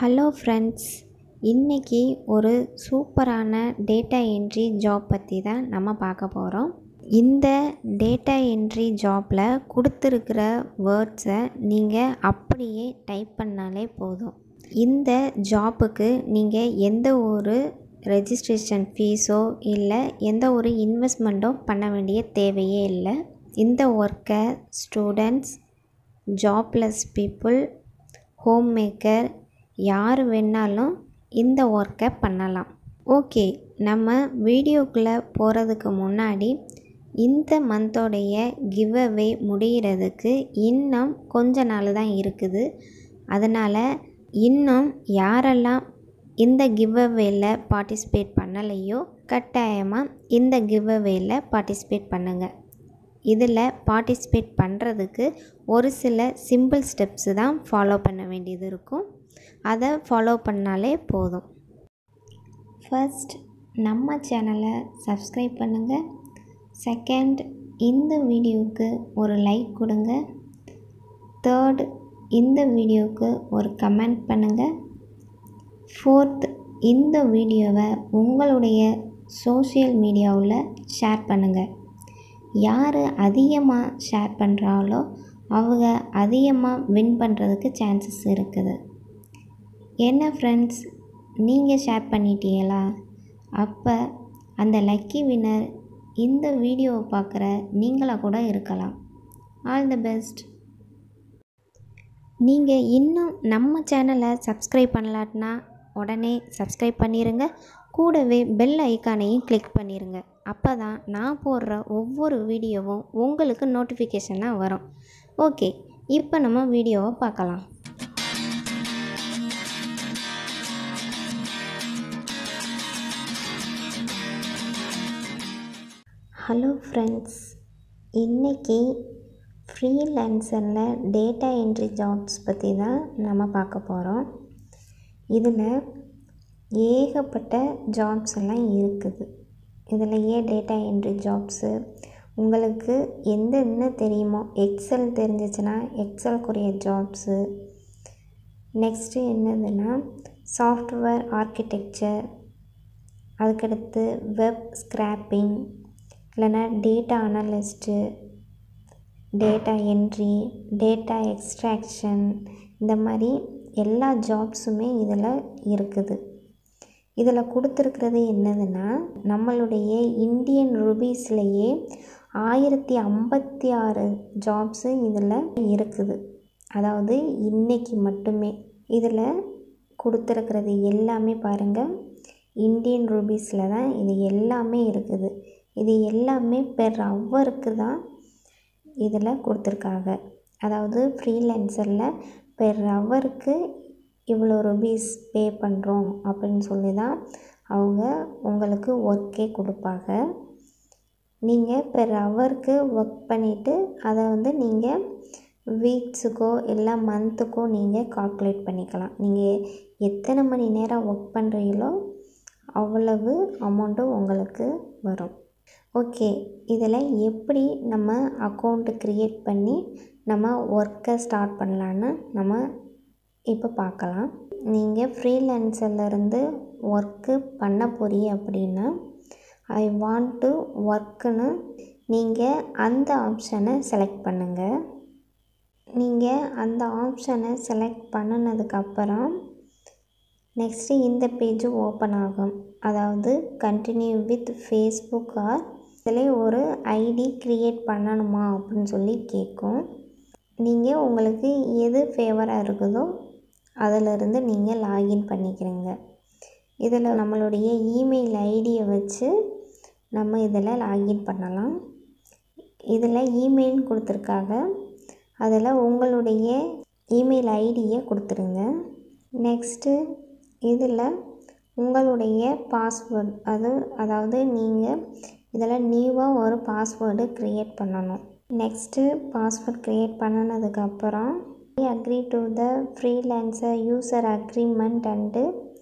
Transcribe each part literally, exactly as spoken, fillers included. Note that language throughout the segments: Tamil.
ஹலோ ஃப்ரெண்ட்ஸ், இன்றைக்கி ஒரு சூப்பரான டேட்டா என்ட்ரி ஜாப் பற்றி தான் நம்ம பார்க்க போகிறோம். இந்த டேட்டா என்ட்ரி ஜாப்பில் கொடுத்துருக்கிற வேர்ட்ஸை நீங்கள் அப்படியே டைப் பண்ணாலே போதும். இந்த ஜாப்புக்கு நீங்கள் எந்த ஒரு ரெஜிஸ்ட்ரேஷன் ஃபீஸோ இல்லை எந்த ஒரு இன்வெஸ்ட்மெண்ட்டோ பண்ண வேண்டிய தேவையே இல்லை. இந்த ஒர்க்கை students, jobless people, home maker யார் வேணாலும் இந்த ஒர்க்கை பண்ணலாம். ஓகே, நம்ம வீடியோக்குள்ளே போகிறதுக்கு முன்னாடி இந்த மந்தோடைய கிவ் அவே முடிகிறதுக்கு இன்னும் கொஞ்ச நாள் தான் இருக்குது. அதனால் இன்னும் யாரெல்லாம் இந்த கிவ் அவேல பார்ட்டிசிபேட் பண்ணலையோ கட்டாயமாக இந்த கிவ் அவேல பார்ட்டிசிபேட் பண்ணுங்கள். இதில் பார்ட்டிசிபேட் பண்ணுறதுக்கு ஒரு சில சிம்பிள் ஸ்டெப்ஸு தான் ஃபாலோ பண்ண வேண்டியது இருக்கும். அதை ஃபாலோ பண்ணாலே போதும். ஃபர்ஸ்ட், நம்ம சேனலை சப்ஸ்கிரைப் பண்ணுங்கள். செகண்ட், இந்த வீடியோவுக்கு ஒரு லைக் கொடுங்க. தேர்ட், இந்த வீடியோவுக்கு ஒரு கமெண்ட் பண்ணுங்கள். ஃபோர்த், இந்த வீடியோவை உங்களுடைய சோஷியல் மீடியாவில் ஷேர் பண்ணுங்கள். யார் அதிகமாக ஷேர் பண்ணுறாங்களோ அவங்க அதிகமாக வின் பண்ணுறதுக்கு சான்சஸ் இருக்குது. என்ன ஃப்ரெண்ட்ஸ், நீங்கள் ஷேர் பண்ணிட்டீங்களா? அப்போ அந்த லக்கி வின்னர் இந்த வீடியோவை பார்க்குற நீங்களாக கூட இருக்கலாம். All the best. நீங்கள் இன்னும் நம்ம சேனலை சப்ஸ்கிரைப் பண்ணலாட்டினா உடனே சப்ஸ்கிரைப் பண்ணிடுங்க. கூடவே பெல் ஐக்கானையும் கிளிக் பண்ணிடுங்க. அப்போ தான் நான் போடுற ஒவ்வொரு வீடியோவும் உங்களுக்கு நோட்டிஃபிகேஷனாக வரும். ஓகே, இப்போ நம்ம வீடியோவை பார்க்கலாம். ஹலோ ஃப்ரெண்ட்ஸ், இன்றைக்கி ஃப்ரீலான்சரில் டேட்டா என்ட்ரி ஜாப்ஸ் பற்றி தான் நம்ம பார்க்க போகிறோம். இதில் ஏகப்பட்ட ஜாப்ஸ் எல்லாம் இருக்குது. இதில் ஏன் டேட்டா என்ட்ரி ஜாப்ஸு உங்களுக்கு எந்த என்ன தெரியுமோ, எக்ஸல் தெரிஞ்சிச்சுன்னா எக்ஸல்க்குரிய ஜாப்ஸு, நெக்ஸ்ட்டு என்னதுன்னா சாஃப்ட்வேர் ஆர்கிடெக்சர், அதுக்கடுத்து வெப் ஸ்க்ராப்பிங், இல்லைனா data analyst, data entry, data extraction, இந்த மாதிரி எல்லா ஜாப்ஸுமே இதில் இருக்குது. இதில் கொடுத்துருக்கிறது என்னதுன்னா நம்மளுடைய இந்தியன் ருபீஸ்லேயே ஆயிரத்தி ஐம்பத்தி ஆறு ஜாப்ஸு இதில் இருக்குது. அதாவது இன்றைக்கி மட்டுமே இதில் கொடுத்துருக்கிறது எல்லாமே பாருங்கள், இந்தியன் ருபீஸில் தான் இது எல்லாமே இருக்குது. இது எல்லாமே பெர் ஹவருக்கு தான் இதில் கொடுத்துருக்காங்க. அதாவது ஃப்ரீலான்சரில் பெர் ஹவருக்கு இவ்வளோ ருபீஸ் பே பண்ணுறோம் அப்படின்னு சொல்லி தான் அவங்க உங்களுக்கு ஒர்க்கே கொடுப்பாங்க. நீங்கள் பெர் ஹவருக்கு ஒர்க் பண்ணிவிட்டு அதை வந்து நீங்கள் வீக்ஸுக்கோ இல்லை மந்த்துக்கோ நீங்கள் கால்குலேட் பண்ணிக்கலாம். நீங்கள் எத்தனை மணி நேரம் ஒர்க் பண்ணுறீங்களோ அவ்வளவு அமௌண்ட்டு உங்களுக்கு வரும். ஓகே, இதில் எப்படி நம்ம அக்கௌண்ட்டு க்ரியேட் பண்ணி நம்ம ஒர்க்கை ஸ்டார்ட் பண்ணலான்னு நம்ம இப்போ பார்க்கலாம். நீங்கள் ஃப்ரீலான்சர்லேருந்து ஒர்க்கு பண்ண போறீங்க அப்படின்னா ஐ வாண்ட் டு ஒர்க்குன்னு நீங்கள் அந்த ஆப்ஷனை செலக்ட் பண்ணுங்கள். நீங்கள் அந்த ஆப்ஷனை செலக்ட் பண்ணினதுக்கப்புறம் நெக்ஸ்ட்டு இந்த பேஜு ஓப்பன் ஆகும். அதாவது கண்டினியூ வித் ஃபேஸ்புக் ஆர் இதில் ஒரு ஐடி க்ரியேட் பண்ணணுமா அப்படின்னு சொல்லி கேட்கும். நீங்கள் உங்களுக்கு எது ஃபேவராக இருக்குதோ அதிலிருந்து நீங்கள் லாகின் பண்ணிக்கிறீங்க. இதில் நம்மளுடைய இமெயில் ஐடியை வச்சு நம்ம இதில் லாகின் பண்ணலாம். இதில் இமெயில் கொடுத்துருக்காங்க, அதில் உங்களுடைய இமெயில் ஐடியை கொடுத்துருங்க. நெக்ஸ்ட்டு இதில் உங்களுடைய பாஸ்வேர்டு, அது அதாவது நீங்கள் இதில் நியூவாக ஒரு பாஸ்வேர்டு க்ரியேட் பண்ணணும். நெக்ஸ்ட்டு பாஸ்வேர்ட் க்ரியேட் பண்ணினதுக்கப்புறம் agree to the freelancer user agreement and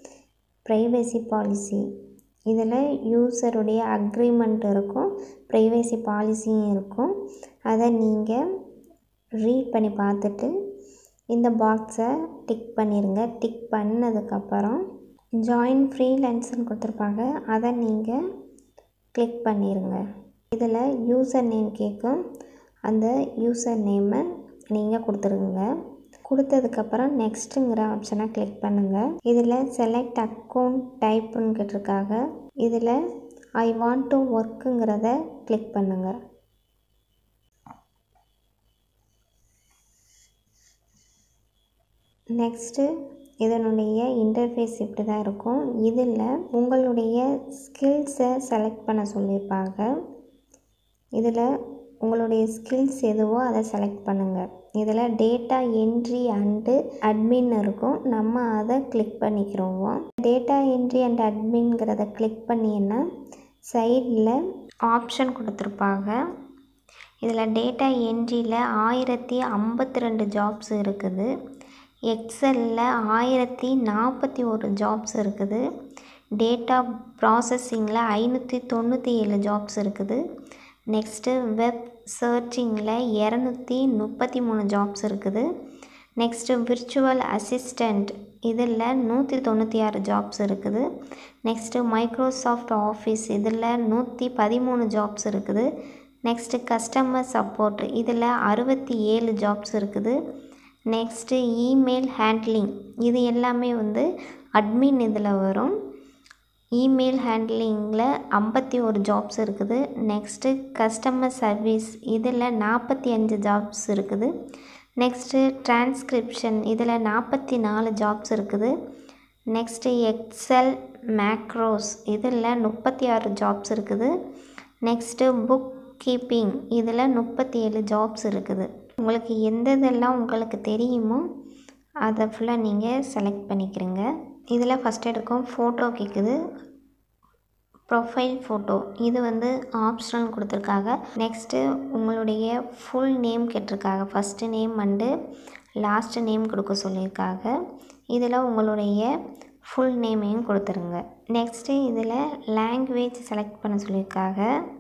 privacy policy. இதில் யூசருடைய அக்ரிமெண்ட் இருக்கும், ப்ரைவசி பாலிசியும் இருக்கும். அதை நீங்கள் ரீட் பண்ணி பார்த்துட்டு இந்த பாக்ஸை டிக் பண்ணிடுங்க. டிக் பண்ணதுக்கப்புறம் ஜாயின் ஃப்ரீலான்ஸ்னு கொடுத்துருப்பாங்க, அதை நீங்கள் கிளிக் பண்ணிடுங்க. இதில் யூசர் நேம் கேட்கும், அந்த யூசர் நேமை நீங்கள் கொடுத்துருங்க. கொடுத்ததுக்கப்புறம் நெக்ஸ்ட்டுங்கிற ஆப்ஷனை கிளிக் பண்ணுங்கள். இதில் செலக்ட் அக்கௌண்ட் டைப்புன்னு கேட்டிருக்காங்க. இதில் ஐ வாண்ட் டு ஒர்க்குங்கிறத கிளிக் பண்ணுங்கள். நெக்ஸ்ட்டு இதனுடைய இன்டர்ஃபேஸ் இப்படி தான் இருக்கும். இதில் உங்களுடைய ஸ்கில்ஸை செலக்ட் பண்ண சொல்லியிருப்பாங்க. இதில் உங்களுடைய ஸ்கில்ஸ் எதுவோ அதை செலக்ட் பண்ணுங்கள். இதில் டேட்டா என்ட்ரி அண்டு அட்மின் இருக்கும், நம்ம அதை கிளிக் பண்ணிக்கிறோம். டேட்டா என்ட்ரி அண்ட் அட்மின்ங்கிறத கிளிக் பண்ணிங்கன்னா சைடில் ஆப்ஷன் கொடுத்துருப்பாங்க. இதில் டேட்டா என்ட்ரியில் ஆயிரத்தி ஐம்பத்தி ரெண்டு ஜாப்ஸ் இருக்குது. எக்ஸலில் ஆயிரத்தி நாற்பத்தி ஒரு ஜாப்ஸ் இருக்குது. டேட்டா ப்ராசஸிங்கில் ஐநூற்றி தொண்ணூற்றி ஏழு ஜாப்ஸ் இருக்குது. நெக்ஸ்ட்டு வெப் சர்ச்சிங்கில் இரநூத்தி முப்பத்தி மூணு ஜாப்ஸ் இருக்குது. நெக்ஸ்ட்டு விர்ச்சுவல் அசிஸ்டண்ட் இதில் நூற்றி தொண்ணூற்றி ஆறு ஜாப்ஸ் இருக்குது. நெக்ஸ்ட்டு மைக்ரோசாஃப்ட் ஆஃபீஸ் இதில் நூற்றி பதிமூணு ஜாப்ஸ் இருக்குது. நெக்ஸ்ட்டு கஸ்டமர் சப்போர்ட் இதில் அறுபத்தி ஏழு ஜாப்ஸ் இருக்குது. நெக்ஸ்ட்டு இமெயில் ஹேண்ட்லிங் இது எல்லாமே வந்து அட்மின் இதில் வரும். இமெயில் ஹேண்ட்லிங்கில் ஐம்பத்தி ஒரு ஜாப்ஸ் இருக்குது. நெக்ஸ்ட்டு கஸ்டமர் சர்வீஸ் இதில் நாற்பத்தி அஞ்சு ஜாப்ஸ் இருக்குது. நெக்ஸ்ட்டு டிரான்ஸ்கிரிப்ஷன் இதில் நாற்பத்தி நாலு ஜாப்ஸ் இருக்குது. நெக்ஸ்ட்டு எக்ஸல் மேக்ரோஸ் இதில் முப்பத்தி ஆறு ஜாப்ஸ் இருக்குது. நெக்ஸ்ட்டு புக் கீப்பிங் இதில் முப்பத்தி ஏழு ஜாப்ஸ் இருக்குது. உங்களுக்கு எந்த இதெல்லாம் உங்களுக்கு தெரியுமோ அதை ஃபுல்லாக நீங்கள் செலக்ட் பண்ணிக்கிறீங்க. இதில் ஃபஸ்ட் எடுக்கும் ஃபோட்டோ கேட்குது, ப்ரொஃபைல் ஃபோட்டோ இது வந்து ஆப்ஷனல் கொடுத்துருக்காங்க. நெக்ஸ்ட்டு உங்களுடைய ஃபுல் நேம் கேட்டிருக்காங்க. First name and last name கொடுக்க சொல்லியிருக்காங்க. இதில் உங்களுடைய ஃபுல் நேமையும் கொடுத்துருங்க. நெக்ஸ்ட்டு இதில் லாங்குவேஜ் செலக்ட் பண்ண சொல்லியிருக்காங்க.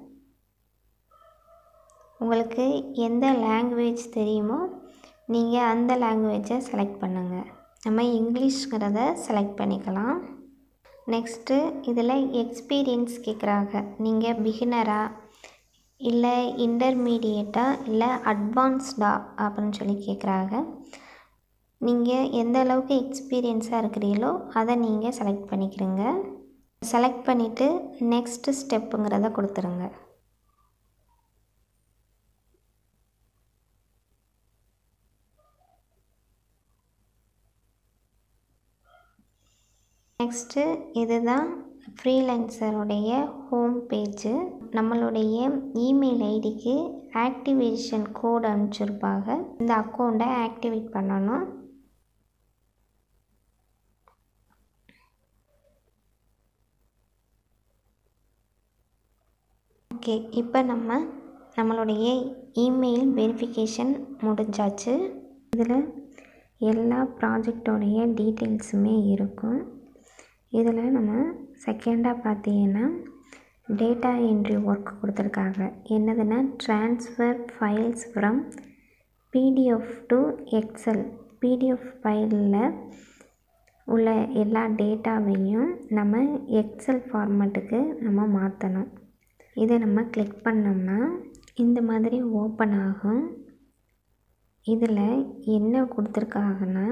உங்களுக்கு எந்த லாங்குவேஜ் தெரியுமோ நீங்கள் அந்த லாங்குவேஜை செலக்ட் பண்ணுங்கள். நம்ம இங்கிலீஷ்ங்கிறத செலக்ட் பண்ணிக்கலாம். நெக்ஸ்ட்டு இதில் எக்ஸ்பீரியன்ஸ் கேட்குறாங்க. நீங்கள் பிகினரா இல்லை இன்டர்மீடியேட்டா இல்லை அட்வான்ஸ்டா அப்படின்னு சொல்லி கேட்குறாங்க. நீங்கள் எந்த அளவுக்கு எக்ஸ்பீரியன்ஸாக இருக்கிறீங்களோ அதை நீங்கள் செலக்ட் பண்ணிக்கிறீங்க. செலக்ட் பண்ணிவிட்டு நெக்ஸ்ட்டு ஸ்டெப்புங்கிறத கொடுத்துருங்க. நெக்ஸ்ட்டு இதுதான் ஃப்ரீலான்சருடைய ஹோம் பேஜு. நம்மளுடைய இமெயில் ஐடிக்கு ஆக்டிவேஷன் கோட் அனுப்பிச்சிருப்பாங்க. இந்த அக்கௌண்ட்டை ஆக்டிவேட் பண்ணணும். ஓகே, இப்போ நம்ம நம்மளுடைய இமெயில் வெரிஃபிகேஷன் முடிஞ்சாச்சு. இதில் எல்லா ப்ராஜெக்டோடைய டீட்டெயில்ஸுமே இருக்கும். இதில் நம்ம செகண்டாக பார்த்தீங்கன்னா டேட்டா என்ட்ரி ஒர்க் கொடுத்துருக்காங்க. என்னதுன்னா transfer files from PDF to Excel. PDF ஃபைலில் உள்ள எல்லா டேட்டாவையும் நம்ம எக்ஸல் ஃபார்மேட்டுக்கு நம்ம மாற்றணும். இதை நம்ம கிளிக் பண்ணோம்னா இந்த மாதிரி ஓப்பன் ஆகும். இதில் என்ன கொடுத்துருக்காங்கன்னா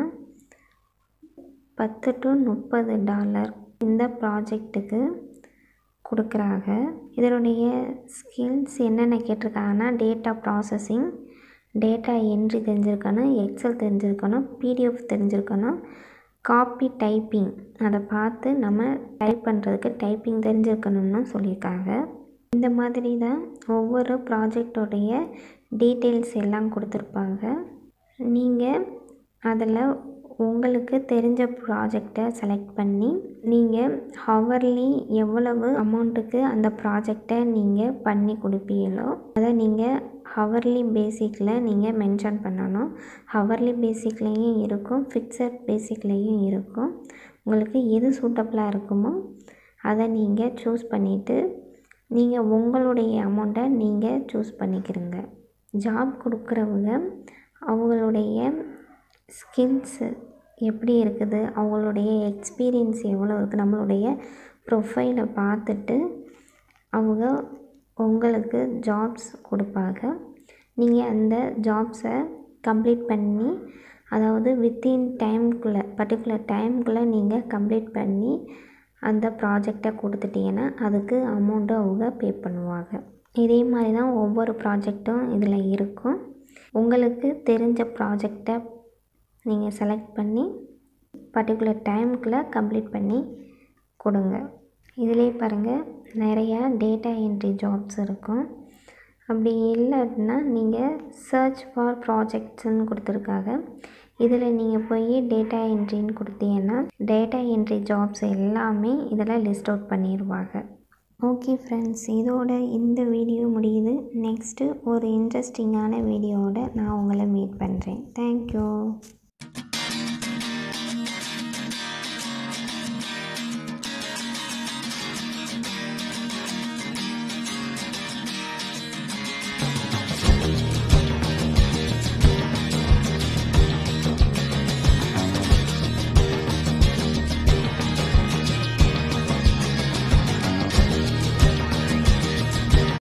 பத்து டு முப்பது டாலர் இந்த ப்ராஜெக்ட்டுக்கு கொடுக்குறாங்க. இதனுடைய ஸ்கில்ஸ் என்னென்ன கேட்டிருக்காங்கன்னா டேட்டா ப்ராசஸிங், டேட்டா என்ட்ரி தெரிஞ்சிருக்கணும், எக்ஸல் தெரிஞ்சிருக்கணும், பிடிஎஃப் தெரிஞ்சிருக்கணும், காப்பி டைப்பிங் அதை பார்த்து நம்ம டைப் பண்ணுறதுக்கு டைப்பிங் தெரிஞ்சிருக்கணும்னு சொல்லியிருக்காங்க. இந்த மாதிரி தான் ஒவ்வொரு ப்ராஜெக்டோடைய டீட்டெயில்ஸ் எல்லாம் கொடுத்துருப்பாங்க. நீங்கள் அதில் உங்களுக்கு தெரிஞ்ச ப்ராஜெக்டை செலக்ட் பண்ணி நீங்கள் ஹவர்லி எவ்வளவு அமௌண்ட்டுக்கு அந்த ப்ராஜெக்டை நீங்கள் பண்ணி கொடுப்பீங்களோ அதை நீங்கள் ஹவர்லி பேசிக்கில் நீங்கள் மென்ஷன் பண்ணணும். ஹவர்லி பேசிக்லேயும் இருக்கும், ஃபிக்ஸட் பேசிக்லேயும் இருக்கும். உங்களுக்கு எது சூட்டபுளாக இருக்குமோ அதை நீங்கள் சூஸ் பண்ணிவிட்டு நீங்கள் உங்களுடைய அமௌண்ட்டை நீங்கள் சூஸ் பண்ணிக்கிறீங்க. ஜாப் கொடுக்குறவங்க அவங்களுடைய ஸ்கில்ஸு எப்படி இருக்குது, அவங்களுடைய எக்ஸ்பீரியன்ஸ் எவ்வளோ இருக்குது, நம்மளுடைய ப்ரொஃபைலை பார்த்துட்டு அவங்க உங்களுக்கு ஜாப்ஸ் கொடுப்பாங்க. நீங்கள் அந்த ஜாப்ஸை கம்ப்ளீட் பண்ணி, அதாவது வித்தின் டைம்குள்ளே பர்டிகுலர் டைம்குள்ளே நீங்கள் கம்ப்ளீட் பண்ணி அந்த ப்ராஜெக்டை கொடுத்துட்டிங்கன்னா அதுக்கு அமௌண்ட்டு அவங்க பே பண்ணுவாங்க. இதே மாதிரி தான் ஒவ்வொரு ப்ராஜெக்டும் இதில் இருக்கும். உங்களுக்கு தெரிஞ்ச ப்ராஜெக்டை நீங்கள் செலக்ட் பண்ணி பர்டிகுலர் டைமுக்குள்ளே கம்ப்ளீட் பண்ணி கொடுங்க. இதிலே பாருங்கள், நிறையா டேட்டா என்ட்ரி ஜாப்ஸ் இருக்கும். அப்படி இல்லை அப்படின்னா நீங்கள் சர்ச் ஃபார் ப்ராஜெக்ட்ஸ்ன்னு கொடுத்துருக்காங்க. இதில் நீங்கள் போய் டேட்டா என்ட்ரின்னு கொடுத்தீங்கன்னா டேட்டா என்ட்ரி ஜாப்ஸ் எல்லாமே இதில் லிஸ்ட் அவுட் பண்ணிடுவாங்க. ஓகே ஃப்ரெண்ட்ஸ், இதோட இந்த வீடியோ முடியுது. நெக்ஸ்ட்டு ஒரு இன்ட்ரெஸ்டிங்கான வீடியோவோட நான் உங்களை மீட் பண்ணுறேன். தேங்க்யூ.